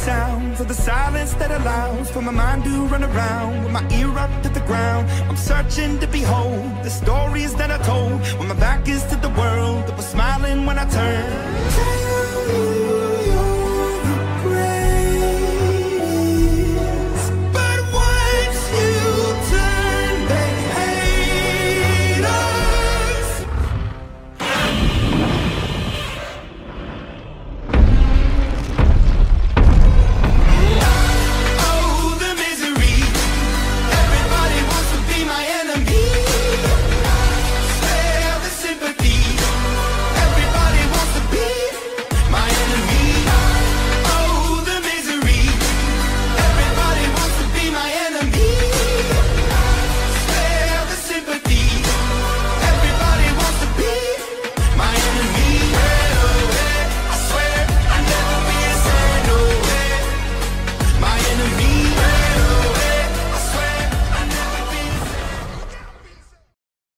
sounds of the silence that allows for my mind to run around with my ear up to the ground. I'm searching to behold the stories that I told when my back is to the world that was smiling when I turned.